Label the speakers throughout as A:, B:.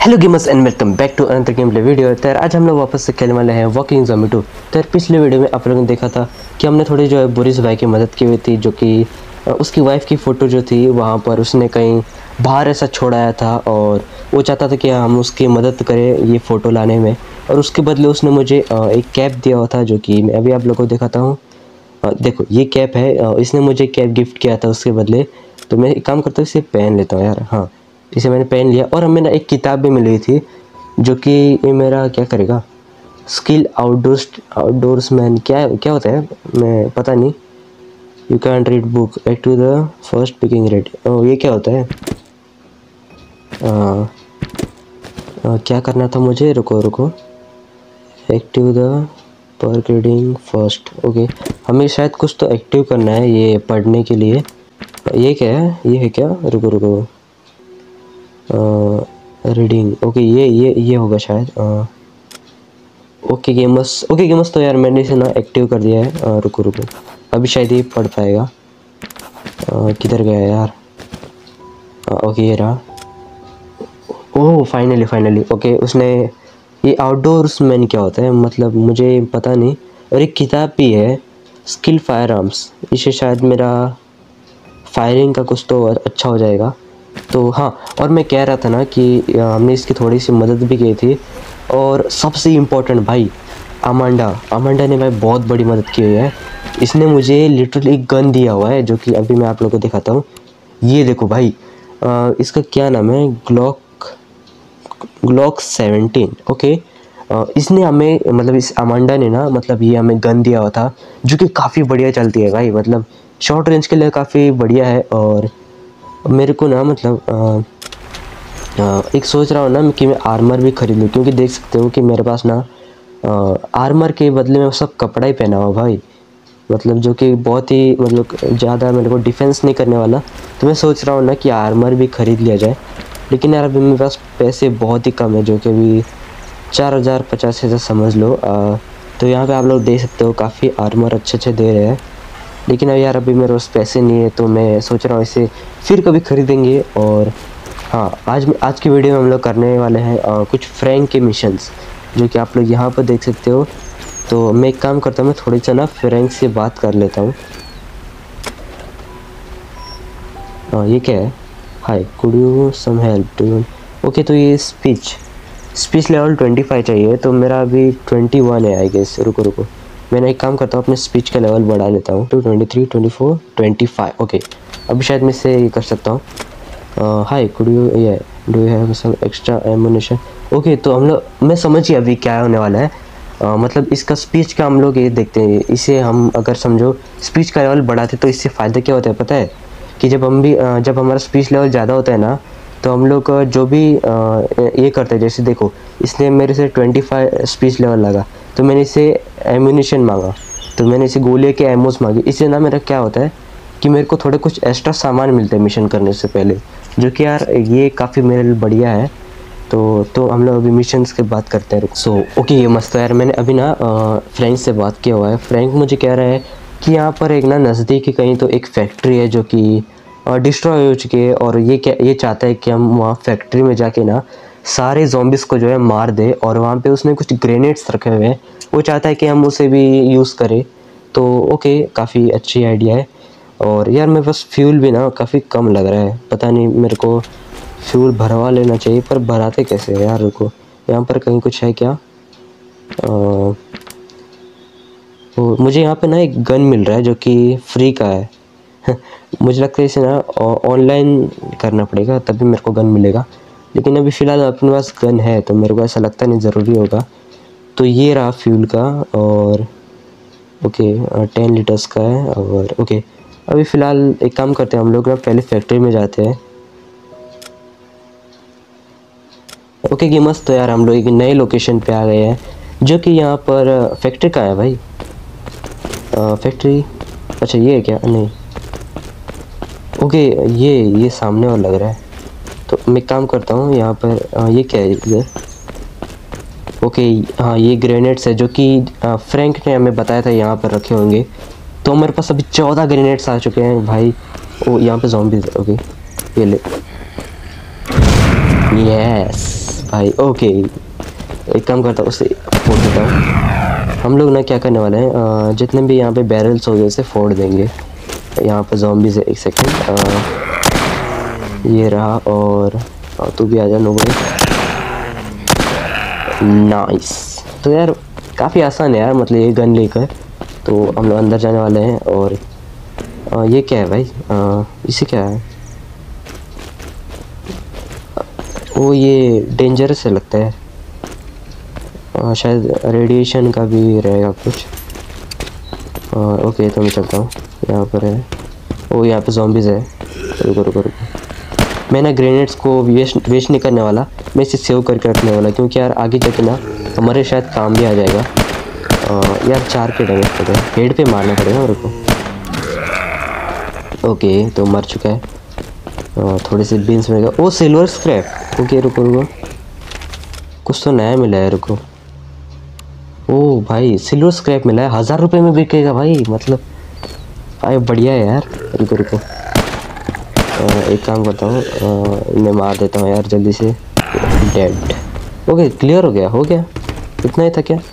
A: Hello gamers and welcome back to another game play video. तो यार आज हम लोग वापस से खेलने वाले हैं वॉकिंग ज़ॉम्बी 2। तो यार पिछले वीडियो में आप लोगों ने देखा था कि हमने थोड़ी जो है बोरिस भाई की मदद की हुई थी, जो कि उसकी वाइफ की फ़ोटो जो थी वहाँ पर उसने कहीं बाहर ऐसा छोड़ाया था और वो चाहता था कि हम उसकी मदद करें ये फ़ोटो लाने में, और उसके बदले उसने मुझे एक कैप दिया हुआ था, जो कि मैं अभी आप लोगों को दिखाता हूँ। देखो ये कैप है, इसने मुझे कैप गिफ्ट किया था उसके बदले। तो मैं एक काम करता हूँ, इसे पहन लेता हूँ यार। हाँ, इसे मैंने पहन लिया और हमें ना एक किताब भी मिली थी, जो कि ये मेरा क्या करेगा, स्किल आउटडोर्स मैन क्या क्या होता है मैं पता नहीं। You can read book active the first picking rate. ये क्या होता है? क्या करना था मुझे, रुको एक्टिव द पर रीडिंग फर्स्ट। ओके, हमें शायद कुछ तो एक्टिव करना है ये पढ़ने के लिए। ये क्या है, ये है क्या? रुको रीडिंग। ओके, ये होगा शायद। ओके गेमर्स तो यार मैंने इसे ना एक्टिव कर दिया है। रुको अभी शायद ये पढ़ पाएगा। किधर गया यार? ओके ये रहा। ओह फाइनली ओके, उसने ये आउटडोर्स मैन क्या होता है मतलब मुझे पता नहीं। और एक किताब भी है, स्किल फायर आर्म्स। इसे शायद मेरा फायरिंग का कुछ तो अच्छा हो जाएगा। तो हाँ, और मैं कह रहा था ना कि हमने इसकी थोड़ी सी मदद भी की थी। और सबसे इम्पोर्टेंट भाई अमांडा ने भाई बहुत बड़ी मदद की हुई है। इसने मुझे लिटरली एक गन दिया हुआ है, जो कि अभी मैं आप लोगों को दिखाता हूँ। ये देखो भाई, इसका क्या नाम है, ग्लॉक 17। ओके, इसने हमें मतलब इस अमांडा ने ना मतलब ये हमें गन दिया हुआ था, जो कि काफ़ी बढ़िया चलती है भाई। मतलब शॉर्ट रेंज के लिए काफ़ी बढ़िया है। और मेरे को ना मतलब एक सोच रहा हूँ ना कि मैं आर्मर भी खरीद लूँ, क्योंकि देख सकते हो कि मेरे पास ना आर्मर के बदले में सब कपड़ा ही पहना हुआ भाई, मतलब जो कि बहुत ही मतलब ज़्यादा मेरे को डिफेंस नहीं करने वाला। तो मैं सोच रहा हूँ ना कि आर्मर भी ख़रीद लिया जाए। लेकिन यार अभी मेरे पास पैसे बहुत ही कम है, जो कि अभी 4000 50,000 समझ लो। तो यहाँ पे आप लोग देख सकते हो काफ़ी आर्मर अच्छे दे रहे हैं। लेकिन अब यार अभी मेरे पास पैसे नहीं है, तो मैं सोच रहा हूँ इसे फिर कभी ख़रीदेंगे। और हाँ, आज की वीडियो में हम लोग करने वाले हैं कुछ फ्रैंक के मिशंस, जो कि आप लोग यहाँ पर देख सकते हो। तो मैं एक काम करता हूँ, मैं थोड़ी सा ना फ्रैंक से बात कर लेता हूँ। ये क्या है? Hi, could you some help to. Okay, तो ये स्पीच लेवल 25 चाहिए, तो मेरा अभी 21 है आई गेस। रुको मैंने एक काम करता हूँ, अपने स्पीच का लेवल बढ़ा लेता हूँ टू 23 24 25। ओके, अभी शायद मैं इससे ये कर सकता हूँ। Hi could you do you have some extra ammunition. Okay, तो हम लोग मैं समझ गया अभी क्या होने वाला है। मतलब इसका स्पीच का हम लोग ये देखते हैं। इसे हम अगर समझो स्पीच का लेवल बढ़ाते तो इससे फ़ायदा क्या होता है पता है? कि जब हमारा स्पीच लेवल ज़्यादा होता है ना, तो हम लोग जो भी ये करते हैं, जैसे देखो इसने मेरे से 25 स्पीच लेवल लगा, तो मैंने इसे एम्यूनिशन मांगा, तो मैंने इसे गोले के एमोस मांगे। इससे ना मेरा क्या होता है कि मेरे को थोड़े कुछ एक्स्ट्रा सामान मिलते हैं मिशन करने से पहले, जो कि यार ये काफ़ी मेरे लिए बढ़िया है। तो हम लोग अभी मिशंस की बात करते हैं। ओके, ये मस्त है यार। मैंने अभी ना फ्रैंक से बात किया हुआ है। फ्रैंक मुझे कह रहा है कि यहाँ पर एक ना नज़दीक ही कहीं तो एक फैक्ट्री है, जो कि डिस्ट्रॉय हो चुकी है। और ये चाहता है कि हम वहाँ फैक्ट्री में जाके ना सारे ज़ॉम्बिस को जो है मार दे। और वहाँ पे उसने कुछ ग्रेनेड्स रखे हुए हैं, वो चाहता है कि हम उसे भी यूज़ करें। तो ओके, काफ़ी अच्छी आइडिया है। और यार मेरे पास फ्यूल भी ना काफ़ी कम लग रहा है, पता नहीं मेरे को फ्यूल भरवा लेना चाहिए, पर भराते कैसे यार? रुको, यहाँ पर कहीं कुछ है क्या? तो मुझे यहाँ पे ना एक गन मिल रहा है, जो कि फ्री का है। मुझे लगता है इसे ना ऑनलाइन करना पड़ेगा, तभी मेरे को गन मिलेगा। लेकिन अभी फ़िलहाल अपने पास गन है, तो मेरे को ऐसा लगता नहीं ज़रूरी होगा। तो ये रहा फ्यूल का। और ओके 10 लीटर्स का है। और ओके, अभी फ़िलहाल एक काम करते हैं, हम लोग ना पहले फैक्ट्री में जाते हैं। ओके गेमर्स, तो यार हम लोग एक नए लोकेशन पे आ गए हैं, जो कि यहाँ पर फैक्ट्री का है भाई। फैक्ट्री, अच्छा ये है क्या? नहीं, ओके ये सामने और लग रहा है। तो मैं काम करता हूँ यहाँ पर। ये क्या है इधर? ओके, हाँ ये ग्रेनेड्स है, जो कि फ्रैंक ने हमें बताया था यहाँ पर रखे होंगे। तो हमारे पास अभी 14 ग्रेनेड्स आ चुके हैं भाई। ओ यहाँ पे ज़ॉम्बीज़। ओके ये ले, यस भाई ओके, एक काम करता हूँ, उसे फोड़ देता हूँ। हम लोग ना क्या करने वाले हैं, जितने भी यहाँ पे बैरल्स हो गए उसे फोड़ देंगे। यहाँ पे ज़ॉम्बीज़ है, एक सेकेंड, ये रहा, और तू भी आ जा नोबड़ी। नाइस। तो यार काफ़ी आसान है यार, मतलब ये गन लेकर तो हम लोग अंदर जाने वाले हैं। और ये क्या है भाई, इसे क्या है, वो ये डेंजरस है लगता है, शायद रेडिएशन का भी रहेगा कुछ। ओके तो मैं चलता हूँ, यहाँ पर है, ओ यहाँ पे ज़ॉम्बीज़ है। रुको रुको रुको, मैं ना ग्रेनेड्स को वेस्ट नहीं करने वाला, मैं इसे सेव करके रखने वाला, क्योंकि यार आगे जाके ना हमारे शायद काम भी आ जाएगा। यार 4 के डैमेज पड़े, हेड पे मारना पड़ेगा मेरे को। ओके तो मर चुका है। थोड़े से बीन्स मिलेगा, ओ सिल्वर स्क्रैप। ओके रुको रुको, कुछ तो नया मिला है, रुको। ओ भाई सिल्वर स्क्रैप मिला है, 1000 रुपये में बिकेगा भाई, मतलब भाई बढ़िया है यार। रुको रुको, एक काम करता हूँ, मैं मार देता हूँ यार जल्दी से। डेड। ओके क्लियर हो गया, इतना ही था क्या।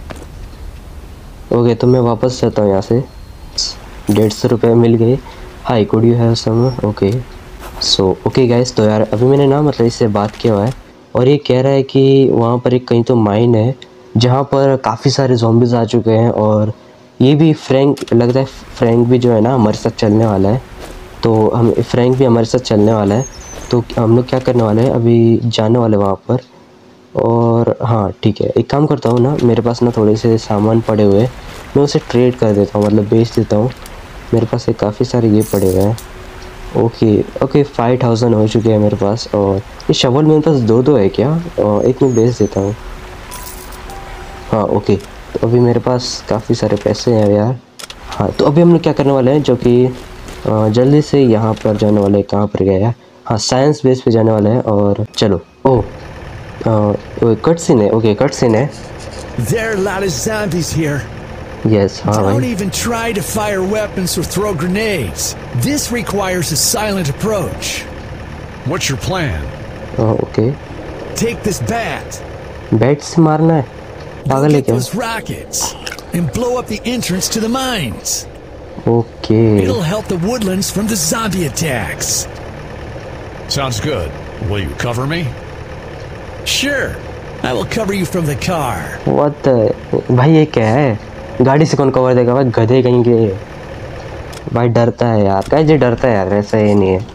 A: ओके तो मैं वापस जाता हूँ यहाँ से, 150 रुपये मिल गए। Hi could you have some, okay so okay guys. तो यार अभी मैंने ना मतलब इससे बात किया हुआ है, और ये कह रहा है कि वहाँ पर एक कहीं तो माइन है जहाँ पर काफ़ी सारे ज़ॉम्बीज़ आ चुके हैं, और ये भी फ्रैंक लगता है, फ्रैंक भी जो है ना हमारे साथ चलने वाला है। तो हम फ्रैंक भी हमारे साथ चलने वाला है, तो हम लोग क्या करने वाले हैं, अभी जाने वाले वहाँ पर। और हाँ ठीक है, एक काम करता हूँ ना, मेरे पास ना थोड़े से सामान पड़े हुए हैं, मैं उसे ट्रेड कर देता हूँ, मतलब बेच देता हूँ। मेरे पास एक काफ़ी सारे ये पड़े हुए हैं। ओके ओके 5000 हो चुके हैं मेरे पास, और ये शवल मेरे पास दो है क्या, एक मैं बेच देता हूँ। हाँ ओके, तो अभी मेरे पास काफ़ी सारे पैसे हैं यार। हाँ तो अभी हम लोग क्या करने वाले हैं, जो कि जल्दी से यहाँ पर जाने वाले हैं, कहाँ पर गया, हाँ साइंस बेस पे जाने वाले हैं। और चलो, ओह कट सीन है, ओके कट सीन है।
B: There are a lot of zombies here.
A: Yes हाँ
B: Don't
A: भाई,
B: even try to fire weapons or throw grenades. This requires a silent approach. What's your plan?
A: Okay
B: Take this bat.
A: Bat से मारना है,
B: Go
A: पागल है
B: get
A: क्या।
B: those rockets and blow up the entrance to the mines.
A: Okay
B: It'll help the woodlands from the zombie attacks.
C: Sounds good. Will you cover me?
B: Sure, I will cover you from the car.
A: What भाई, ये क्या है, गाड़ी से कौन cover देगा भाई, गधे कहीं के। भाई डरता है यार, कैसे डरता है यार, ऐसा ये नहीं है,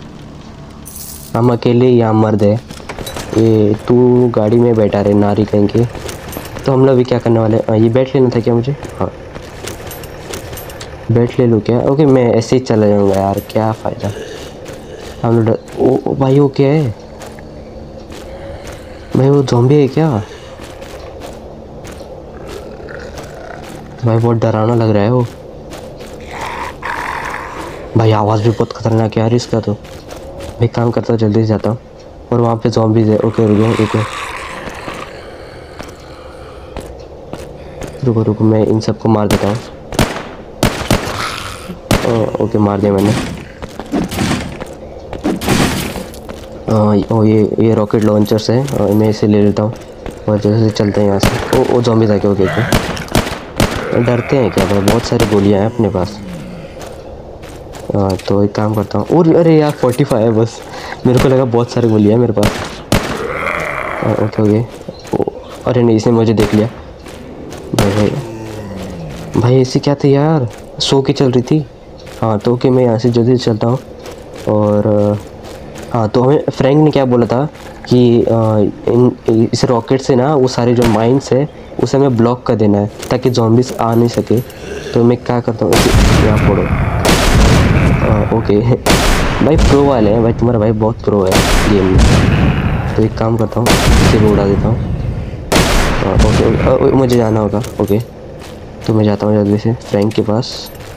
A: हम अकेले ही यहाँ मर्द है। ये तू गाड़ी में बैठा रहे नारी कहीं के। तो हम लोग भी क्या करने वाले हैं, ये बैट लेना था क्या मुझे, हाँ बैट ले लूँ क्या। ओके मैं ऐसे ही चला जाऊँगा यार, क्या फ़ायदा। हम लोग ओ भाई, वो क्या है भाई, वो ज़ॉम्बी है क्या भाई, बहुत डरावना लग रहा है वो भाई, आवाज़ भी बहुत खतरनाक है यार इसका। तो मैं काम करता हूँ, जल्दी से जाता हूँ, और वहाँ पे ज़ॉम्बीज़ है। ओके रुको रुको रुको रुको, मैं इन सबको मार देता हूँ। ओके मार दिया मैंने। ये रॉकेट लॉन्चर्स है, मैं इसे ले लेता हूँ, और जैसे चलते हैं यहाँ से। ओ ज़ॉम्बीज़ आ गए, ओके ओके, डरते हैं क्या भाई, बहुत सारी गोलियाँ हैं अपने पास। तो एक काम करता हूँ, और अरे यार 45 है बस, मेरे को लगा बहुत सारी गोलियाँ हैं मेरे पास। ओके ओके, अरे नहीं इसने मुझे देख लिया भाई। भाई ऐसी क्या थी यार, सो की चल रही थी। हाँ तो ओके, मैं यहाँ से जल्दी चलता हूँ। और हाँ तो हमें फ्रैंक ने क्या बोला था कि इस रॉकेट से ना वो सारे जो माइंस है उसे हमें ब्लॉक कर देना है, ताकि ज़ॉम्बीज़ आ नहीं सके। तो मैं क्या करता हूँ, यहाँ फोड़ो। ओके भाई प्रो वाले हैं भाई, तुम्हारा भाई बहुत प्रो है गेम में। तो एक काम करता हूँ, इसे भी उड़ा देता हूँ। ओके मुझे जाना होगा, ओके तो मैं जाता हूँ जल्दी से फ्रैंक के पास।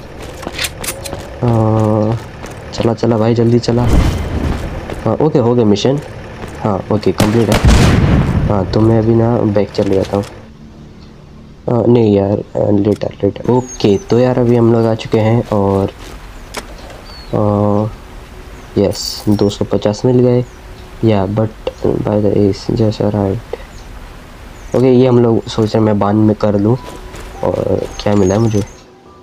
A: चला चला भाई जल्दी चला। हाँ ओके हो गया मिशन, हाँ ओके कंप्लीट है। हाँ तो मैं अभी ना बैक चले जाता हूँ। नहीं यार लेटर ओके। तो यार अभी हम लोग आ चुके हैं, और यस 250 मिल गए या, बट बाय द एस जैसा राइट। ओके ये हम लोग सोच रहे हैं मैं बाद में कर लूँ। और क्या मिला है मुझे?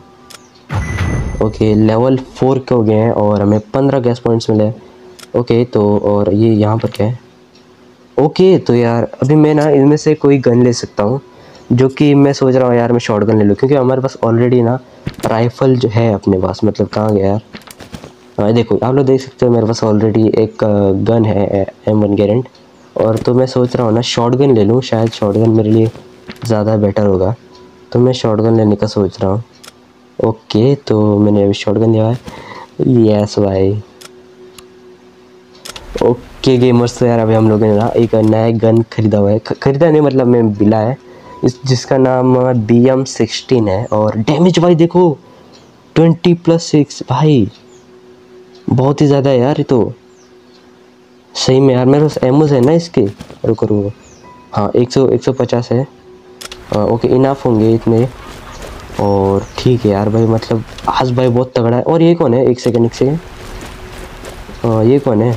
A: ओके लेवल 4 के हो गए हैं और हमें 15 गैस पॉइंट्स मिले। ओके तो और ये यहाँ पर क्या है? ओके तो यार अभी मैं ना इनमें से कोई गन ले सकता हूँ, जो कि मैं सोच रहा हूँ यार मैं शॉटगन ले लूँ, क्योंकि हमारे पास ऑलरेडी ना राइफ़ल जो है अपने पास। मतलब कहाँ गया यार? हाँ देखो आप लोग देख सकते हो मेरे पास ऑलरेडी एक गन है M1 Garand। और तो मैं सोच रहा हूँ ना शॉटगन ले लूँ, शायद शॉटगन मेरे लिए ज़्यादा बेटर होगा। तो मैं शॉटगन लेने का सोच रहा हूँ। ओके तो मैंने अभी शॉटगन लिया है। यस भाई। ओके गेमर्स तो यार अभी हम लोगों ने ना एक नया गन खरीदा हुआ है। खरीदा नहीं मतलब मैं मिला है जिसका नाम BM16 है। और डैमेज भाई देखो 20+6 भाई, बहुत ही ज़्यादा है यार ये तो। सही में यार मेरे पास एमोज है ना इसके। रुको रुको, हाँ 150 है। ओके इनाफ होंगे इतने। और ठीक है यार भाई, मतलब आज भाई बहुत तगड़ा है। और ये कौन है? एक सेकंड ये कौन है?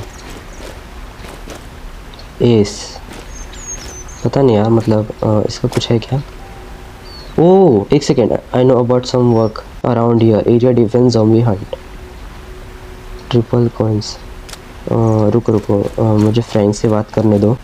A: एस पता नहीं यार, मतलब इसका कुछ है क्या? ओह एक second, I know about some work around here, area defence zombie hunt, triple coins. रुको मुझे फ्रैंक से बात करने दो।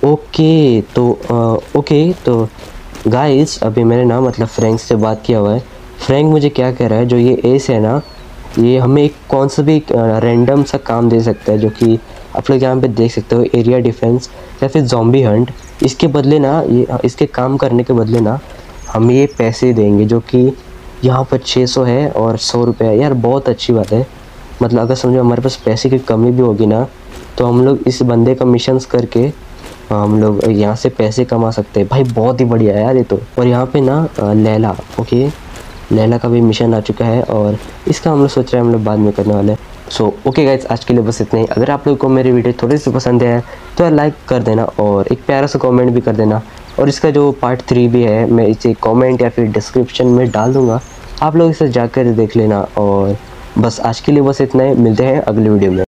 A: ओके तो गाइस अभी मैंने ना मतलब फ्रैंक से बात किया हुआ है। फ्रैंक मुझे क्या कह रहा है, जो ये एस है ना ये हमें एक कौन सा भी रैंडम सा काम दे सकता है, जो कि आप लोग यहाँ पे देख सकते हो, एरिया डिफेंस या फिर ज़ॉम्बी हंट। इसके बदले ना ये इसके काम करने के बदले ना हम ये पैसे देंगे, जो कि यहाँ पर 600 है और 100 रुपये है। यार बहुत अच्छी बात है। मतलब अगर समझो हमारे पास पैसे की कमी भी होगी ना, तो हम लोग इस बंदे का मिशंस करके हम लोग यहाँ से पैसे कमा सकते हैं भाई। बहुत ही बढ़िया है यार ये तो। और यहाँ पे ना लैला, ओके लैला का भी मिशन आ चुका है और इसका हम लोग सोच रहे हैं हम लोग बाद में करने वाले हैं। सो ओके गाइस आज के लिए बस इतना ही। अगर आप लोगों को मेरी वीडियो थोड़ी सी पसंद है तो यार लाइक कर देना और एक प्यारा सा कमेंट भी कर देना। और इसका जो पार्ट 3 भी है मैं इसे कमेंट या फिर डिस्क्रिप्शन में डाल दूँगा, आप लोग इसे जाकर देख लेना। और बस आज के लिए बस इतना ही, मिलते हैं अगली वीडियो में।